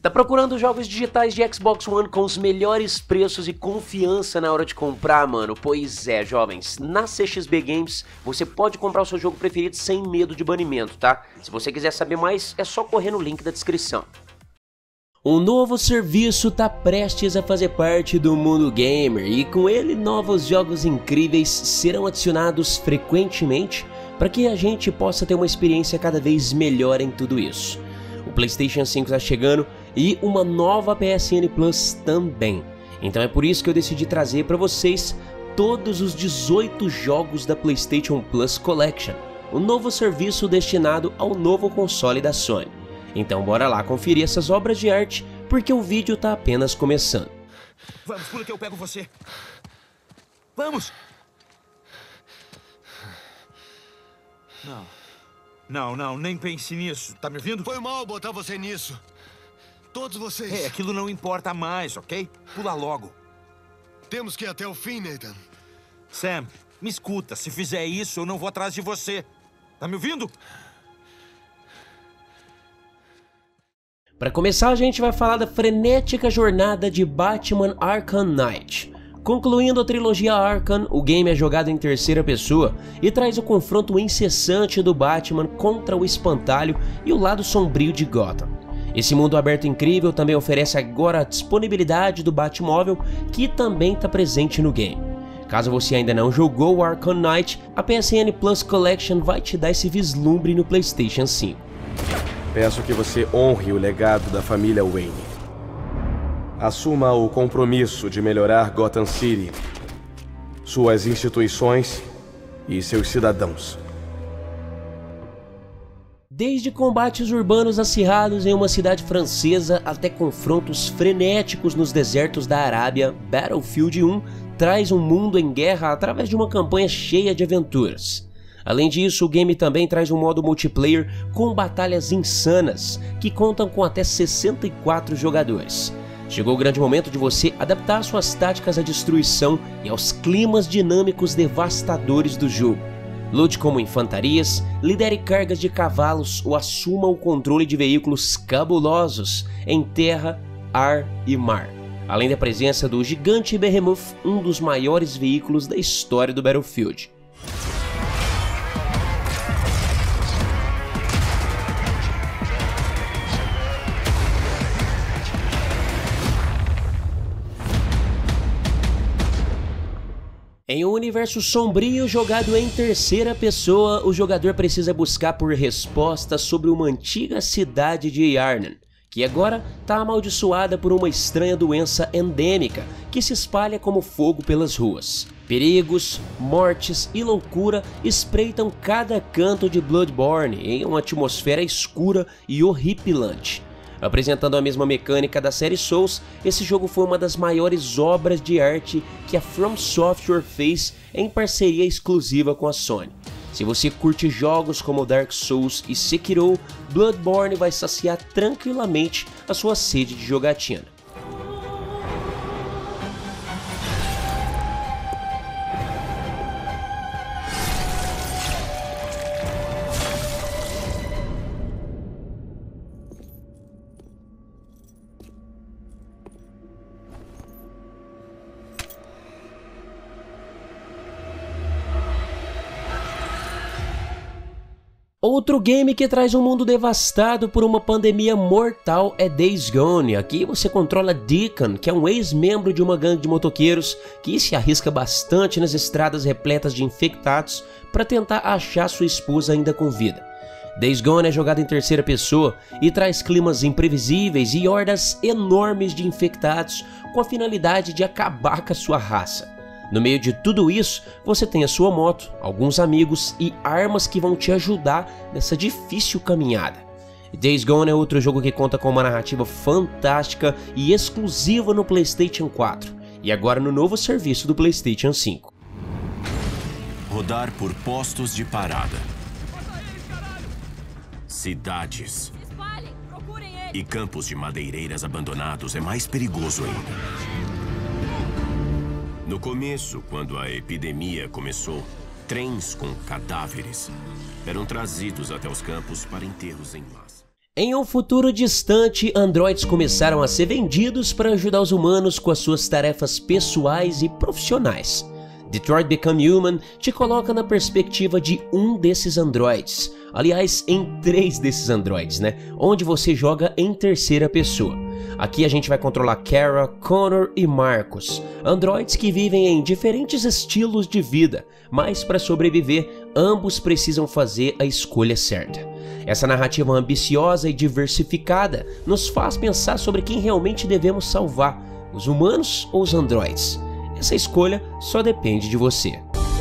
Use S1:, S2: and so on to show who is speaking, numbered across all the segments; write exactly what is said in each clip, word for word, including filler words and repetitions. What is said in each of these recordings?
S1: Tá procurando jogos digitais de Xbox One com os melhores preços e confiança na hora de comprar, mano? Pois é, jovens, na C X B Games você pode comprar o seu jogo preferido sem medo de banimento, tá? Se você quiser saber mais, é só correr no link da descrição. Um novo serviço tá prestes a fazer parte do mundo gamer e com ele novos jogos incríveis serão adicionados frequentemente para que a gente possa ter uma experiência cada vez melhor em tudo isso. O PlayStation cinco está chegando e uma nova P S N Plus também. Então é por isso que eu decidi trazer para vocês todos os dezoito jogos da PlayStation Plus Collection, o novo serviço destinado ao novo console da Sony. Então bora lá conferir essas obras de arte, porque o vídeo tá apenas começando.
S2: Vamos, pula que eu pego você. Vamos! Não. Não, não, nem pense nisso. Tá me ouvindo?
S3: Foi mal botar você nisso. Todos vocês.
S2: É, aquilo não importa mais, ok? Pula logo.
S3: Temos que ir até o fim, Nathan.
S2: Sam, me escuta. Se fizer isso, eu não vou atrás de você. Tá me ouvindo?
S1: Para começar, a gente vai falar da frenética jornada de Batman Arkham Knight. Concluindo a trilogia Arkham, o game é jogado em terceira pessoa e traz o confronto incessante do Batman contra o espantalho e o lado sombrio de Gotham. Esse mundo aberto incrível também oferece agora a disponibilidade do Batmóvel, que também está presente no game. Caso você ainda não jogou o Arkham Knight, a P S N Plus Collection vai te dar esse vislumbre no PlayStation cinco.
S4: Peço que você honre o legado da família Wayne. Assuma o compromisso de melhorar Gotham City, suas instituições e seus cidadãos.
S1: Desde combates urbanos acirrados em uma cidade francesa até confrontos frenéticos nos desertos da Arábia, Battlefield um traz um mundo em guerra através de uma campanha cheia de aventuras. Além disso, o game também traz um modo multiplayer com batalhas insanas, que contam com até sessenta e quatro jogadores. Chegou o grande momento de você adaptar suas táticas à destruição e aos climas dinâmicos devastadores do jogo. Lute como infantarias, lidere cargas de cavalos ou assuma o controle de veículos cabulosos em terra, ar e mar. Além da presença do gigante Behemoth, um dos maiores veículos da história do Battlefield. Em um universo sombrio jogado em terceira pessoa, o jogador precisa buscar por respostas sobre uma antiga cidade de Yarnan, que agora está amaldiçoada por uma estranha doença endêmica que se espalha como fogo pelas ruas. Perigos, mortes e loucura espreitam cada canto de Bloodborne em uma atmosfera escura e horripilante. Apresentando a mesma mecânica da série Souls, esse jogo foi uma das maiores obras de arte que a From Software fez em parceria exclusiva com a Sony. Se você curte jogos como Dark Souls e Sekiro, Bloodborne vai saciar tranquilamente a sua sede de jogatina. Outro game que traz um mundo devastado por uma pandemia mortal é Days Gone. Aqui você controla Deacon, que é um ex-membro de uma gangue de motoqueiros que se arrisca bastante nas estradas repletas de infectados para tentar achar sua esposa ainda com vida. Days Gone é jogado em terceira pessoa e traz climas imprevisíveis e hordas enormes de infectados com a finalidade de acabar com a sua raça. No meio de tudo isso, você tem a sua moto, alguns amigos e armas que vão te ajudar nessa difícil caminhada. Days Gone é outro jogo que conta com uma narrativa fantástica e exclusiva no PlayStation quatro, e agora no novo serviço do PlayStation cinco.
S5: Rodar por postos de parada, cidades e campos de madeireiras abandonados é mais perigoso ainda. No começo, quando a epidemia começou, trens com cadáveres eram trazidos até os campos para enterros em massa.
S1: Em um futuro distante, androides começaram a ser vendidos para ajudar os humanos com as suas tarefas pessoais e profissionais. Detroit Become Human te coloca na perspectiva de um desses androides, aliás, em três desses androides, né? Onde você joga em terceira pessoa. Aqui a gente vai controlar Kara, Connor e Marcos, androides que vivem em diferentes estilos de vida, mas para sobreviver, ambos precisam fazer a escolha certa. Essa narrativa ambiciosa e diversificada nos faz pensar sobre quem realmente devemos salvar, os humanos ou os androides. Essa escolha só depende de você.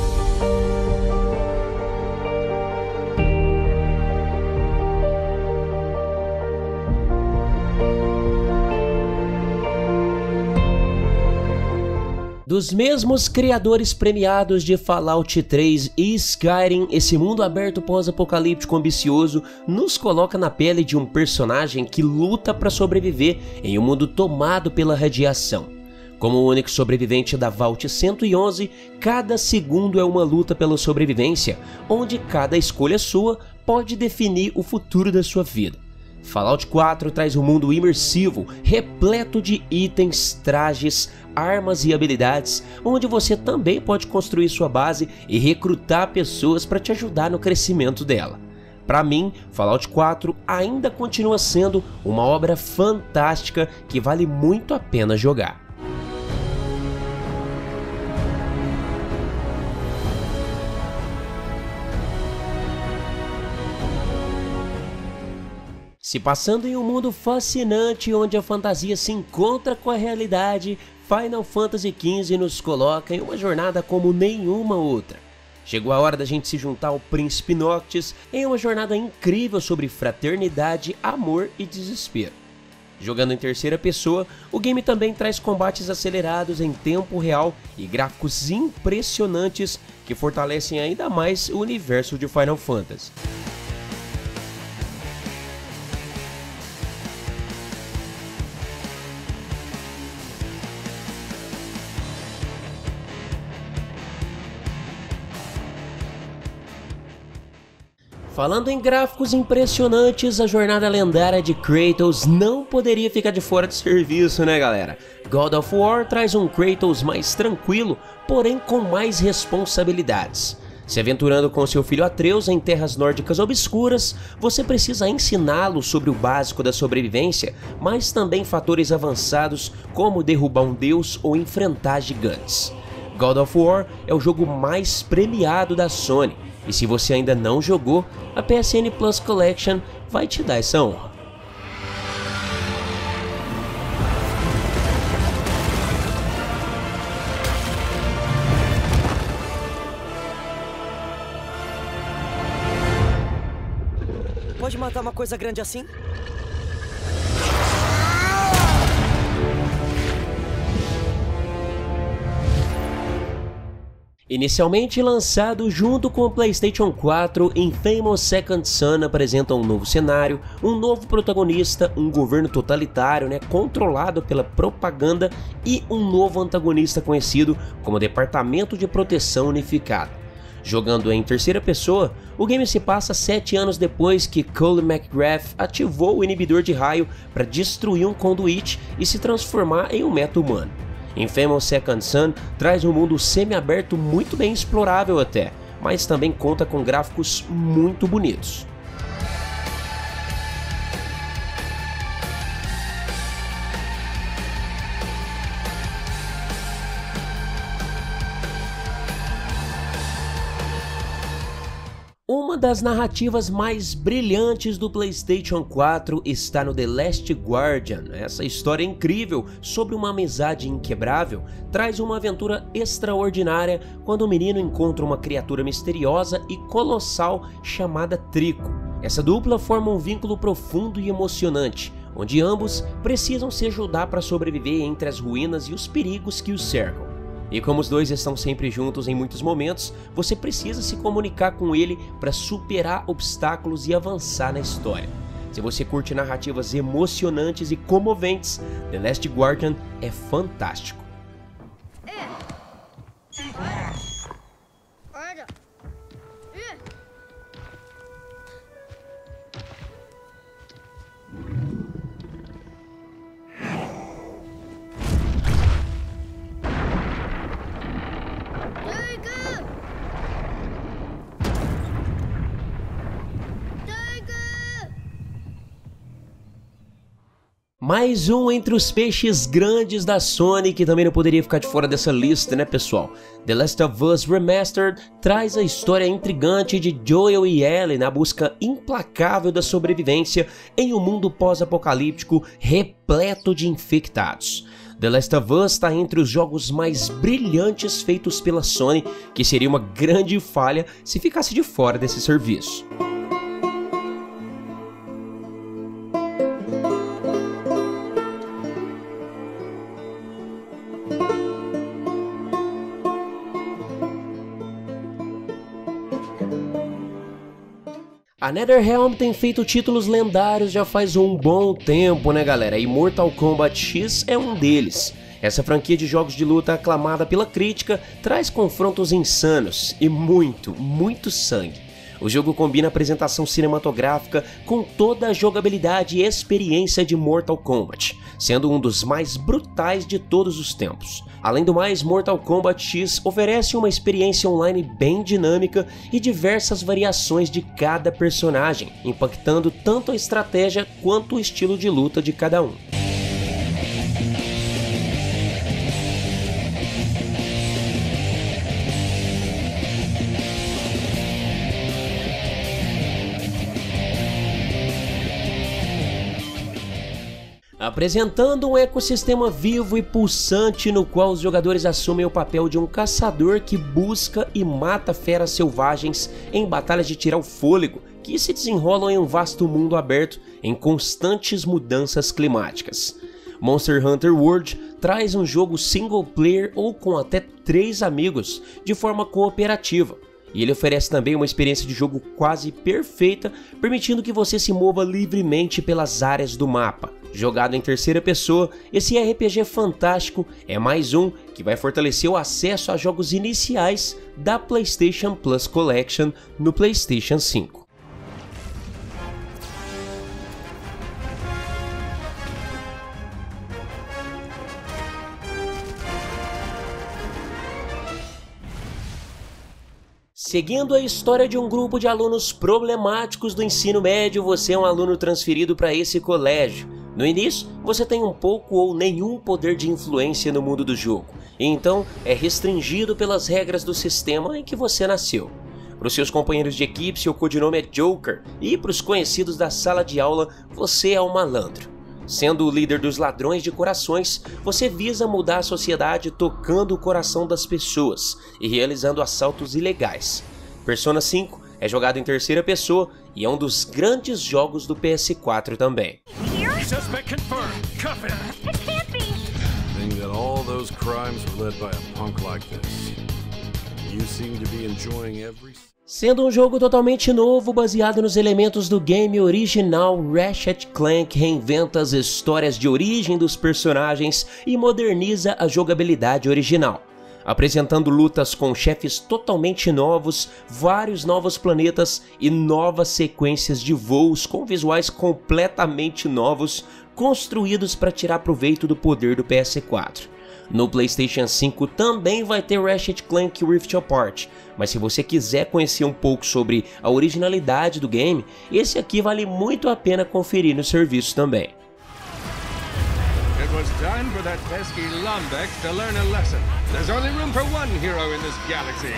S1: Dos mesmos criadores premiados de Fallout três e Skyrim, esse mundo aberto pós-apocalíptico ambicioso nos coloca na pele de um personagem que luta para sobreviver em um mundo tomado pela radiação. Como o único sobrevivente da Vault cento e onze, cada segundo é uma luta pela sobrevivência, onde cada escolha sua pode definir o futuro da sua vida. Fallout quatro traz um mundo imersivo, repleto de itens, trajes, armas e habilidades, onde você também pode construir sua base e recrutar pessoas para te ajudar no crescimento dela. Para mim, Fallout quatro ainda continua sendo uma obra fantástica que vale muito a pena jogar. Se passando em um mundo fascinante onde a fantasia se encontra com a realidade, Final Fantasy quinze nos coloca em uma jornada como nenhuma outra. Chegou a hora da gente se juntar ao Príncipe Noctis em uma jornada incrível sobre fraternidade, amor e desespero. Jogando em terceira pessoa, o game também traz combates acelerados em tempo real e gráficos impressionantes que fortalecem ainda mais o universo de Final Fantasy. Falando em gráficos impressionantes, a jornada lendária de Kratos não poderia ficar de fora de serviço, né galera? God of War traz um Kratos mais tranquilo, porém com mais responsabilidades. Se aventurando com seu filho Atreus em terras nórdicas obscuras, você precisa ensiná-lo sobre o básico da sobrevivência, mas também fatores avançados como derrubar um deus ou enfrentar gigantes. God of War é o jogo mais premiado da Sony, e se você ainda não jogou, a P S N Plus Collection vai te dar essa honra.
S6: Pode matar uma coisa grande assim?
S1: Inicialmente lançado junto com o PlayStation quatro, Infamous Second Son apresenta um novo cenário, um novo protagonista, um governo totalitário, né, controlado pela propaganda e um novo antagonista conhecido como Departamento de Proteção Unificado. Jogando em terceira pessoa, o game se passa sete anos depois que Cole McGrath ativou o inibidor de raio para destruir um conduíte e se transformar em um meta-humano. Infamous Second Son traz um mundo semi-aberto muito bem explorável até, mas também conta com gráficos muito bonitos. Uma das narrativas mais brilhantes do PlayStation quatro está no The Last Guardian. Essa história incrível sobre uma amizade inquebrável traz uma aventura extraordinária quando o menino encontra uma criatura misteriosa e colossal chamada Trico. Essa dupla forma um vínculo profundo e emocionante, onde ambos precisam se ajudar para sobreviver entre as ruínas e os perigos que os cercam. E como os dois estão sempre juntos em muitos momentos, você precisa se comunicar com ele para superar obstáculos e avançar na história. Se você curte narrativas emocionantes e comoventes, The Last Guardian é fantástico. Mais um entre os peixes grandes da Sony que também não poderia ficar de fora dessa lista, né, pessoal? The Last of Us Remastered traz a história intrigante de Joel e Ellie na busca implacável da sobrevivência em um mundo pós-apocalíptico repleto de infectados. The Last of Us está entre os jogos mais brilhantes feitos pela Sony, que seria uma grande falha se ficasse de fora desse serviço. A NetherRealm tem feito títulos lendários já faz um bom tempo, né, galera? E Mortal Kombat X é um deles. Essa franquia de jogos de luta aclamada pela crítica traz confrontos insanos e muito, muito sangue. O jogo combina a apresentação cinematográfica com toda a jogabilidade e experiência de Mortal Kombat, sendo um dos mais brutais de todos os tempos. Além do mais, Mortal Kombat X oferece uma experiência online bem dinâmica e diversas variações de cada personagem, impactando tanto a estratégia quanto o estilo de luta de cada um. Apresentando um ecossistema vivo e pulsante no qual os jogadores assumem o papel de um caçador que busca e mata feras selvagens em batalhas de tirar o fôlego, que se desenrolam em um vasto mundo aberto em constantes mudanças climáticas. Monster Hunter World traz um jogo single player ou com até três amigos de forma cooperativa. E ele oferece também uma experiência de jogo quase perfeita, permitindo que você se mova livremente pelas áreas do mapa. Jogado em terceira pessoa, esse R P G fantástico é mais um que vai fortalecer o acesso a jogos iniciais da PlayStation Plus Collection no PlayStation cinco. Seguindo a história de um grupo de alunos problemáticos do ensino médio, você é um aluno transferido para esse colégio. No início, você tem um pouco ou nenhum poder de influência no mundo do jogo, e então é restringido pelas regras do sistema em que você nasceu. Para os seus companheiros de equipe, seu codinome é Joker, e para os conhecidos da sala de aula, você é um malandro. Sendo o líder dos ladrões de corações, você visa mudar a sociedade tocando o coração das pessoas e realizando assaltos ilegais. Persona cinco é jogado em terceira pessoa e é um dos grandes jogos do P S quatro também.
S7: Suspect confirmed. Cuff him.
S8: It can't be.
S7: Think that all those crimes were led by a punk like this. You seem to be enjoying every...
S1: Sendo um jogo totalmente novo, baseado nos elementos do game original, Ratchet Clank reinventa as histórias de origem dos personagens e moderniza a jogabilidade original, apresentando lutas com chefes totalmente novos, vários novos planetas e novas sequências de voos com visuais completamente novos, construídos para tirar proveito do poder do P S quatro. No PlayStation cinco também vai ter Ratchet Clank Rift Apart, mas se você quiser conhecer um pouco sobre a originalidade do game, esse aqui vale muito a pena conferir no serviço também.
S7: It was time for that pesky Lombex to learn a lesson. There's only room for one hero in this galaxy.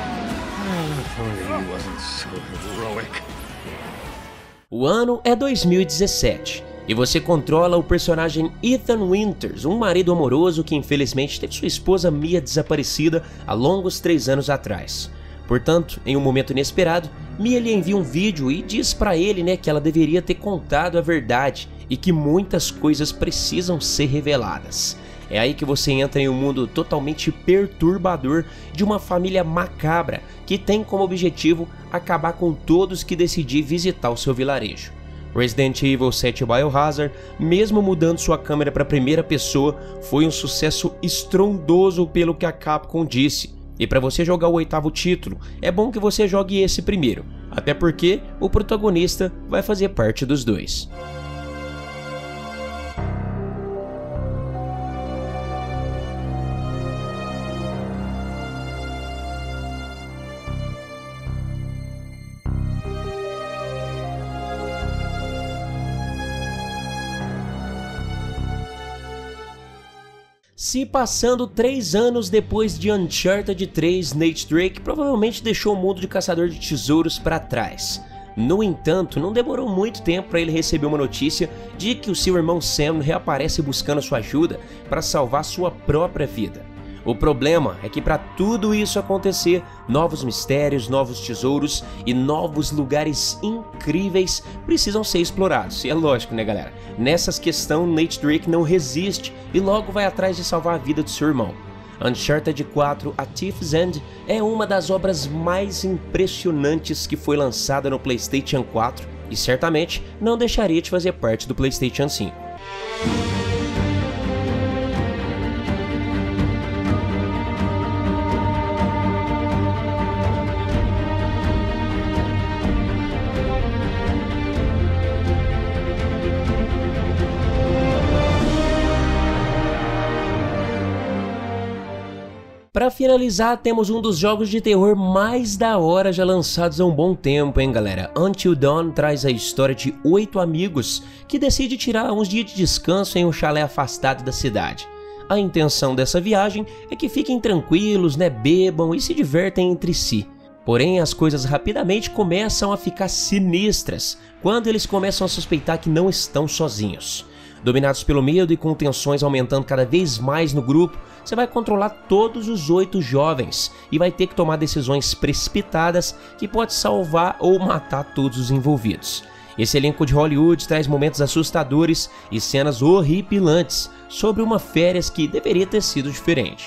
S7: If only he wasn't so heroic.
S1: O ano é dois mil e dezessete. E você controla o personagem Ethan Winters, um marido amoroso que infelizmente teve sua esposa Mia desaparecida há longos três anos atrás. Portanto, em um momento inesperado, Mia lhe envia um vídeo e diz pra ele, né, que ela deveria ter contado a verdade e que muitas coisas precisam ser reveladas. É aí que você entra em um mundo totalmente perturbador de uma família macabra que tem como objetivo acabar com todos que decidir visitar o seu vilarejo. Resident Evil sete Biohazard, mesmo mudando sua câmera para a primeira pessoa, foi um sucesso estrondoso pelo que a Capcom disse. E para você jogar o oitavo título, é bom que você jogue esse primeiro, até porque o protagonista vai fazer parte dos dois. Se passando três anos depois de Uncharted três, Nathan Drake provavelmente deixou o mundo de caçador de tesouros para trás. No entanto, não demorou muito tempo para ele receber uma notícia de que o seu irmão Sam reaparece buscando sua ajuda para salvar sua própria vida. O problema é que para tudo isso acontecer, novos mistérios, novos tesouros e novos lugares incríveis precisam ser explorados. E é lógico, né, galera? Nessas questões, Nathan Drake não resiste e logo vai atrás de salvar a vida do seu irmão. Uncharted quatro: A Thief's End é uma das obras mais impressionantes que foi lançada no PlayStation quatro e certamente não deixaria de fazer parte do PlayStation cinco. Para finalizar, temos um dos jogos de terror mais da hora já lançados há um bom tempo, hein, galera? Until Dawn traz a história de oito amigos que decidem tirar uns dias de descanso em um chalé afastado da cidade. A intenção dessa viagem é que fiquem tranquilos, né, bebam e se divertem entre si. Porém, as coisas rapidamente começam a ficar sinistras quando eles começam a suspeitar que não estão sozinhos. Dominados pelo medo e com tensões aumentando cada vez mais no grupo, você vai controlar todos os oito jovens e vai ter que tomar decisões precipitadas que pode salvar ou matar todos os envolvidos. Esse elenco de Hollywood traz momentos assustadores e cenas horripilantes sobre uma férias que deveria ter sido diferente.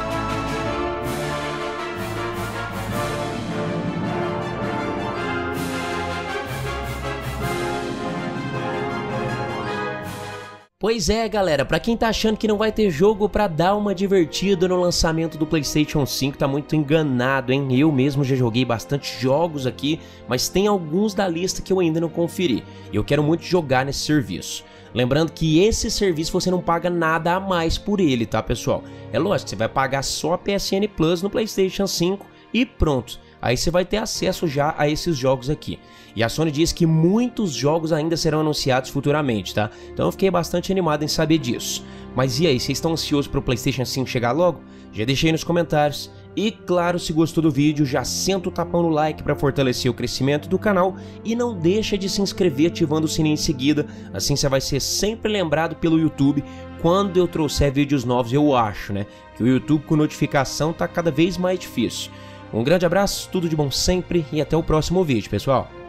S1: Pois é, galera, pra quem tá achando que não vai ter jogo pra dar uma divertida no lançamento do PlayStation cinco, tá muito enganado, hein? Eu mesmo já joguei bastante jogos aqui, mas tem alguns da lista que eu ainda não conferi. E eu quero muito jogar nesse serviço. Lembrando que esse serviço você não paga nada a mais por ele, tá, pessoal? É lógico, você vai pagar só a P S N Plus no PlayStation cinco e pronto. Aí você vai ter acesso já a esses jogos aqui. E a Sony diz que muitos jogos ainda serão anunciados futuramente, tá? Então eu fiquei bastante animado em saber disso. Mas e aí, vocês estão ansiosos para o PlayStation cinco chegar logo? Já deixei aí nos comentários. E claro, se gostou do vídeo, já senta o tapão no like para fortalecer o crescimento do canal. E não deixa de se inscrever ativando o sininho em seguida. Assim você vai ser sempre lembrado pelo YouTube quando eu trouxer vídeos novos, eu acho, né? Que o YouTube com notificação tá cada vez mais difícil. Um grande abraço, tudo de bom sempre e até o próximo vídeo, pessoal.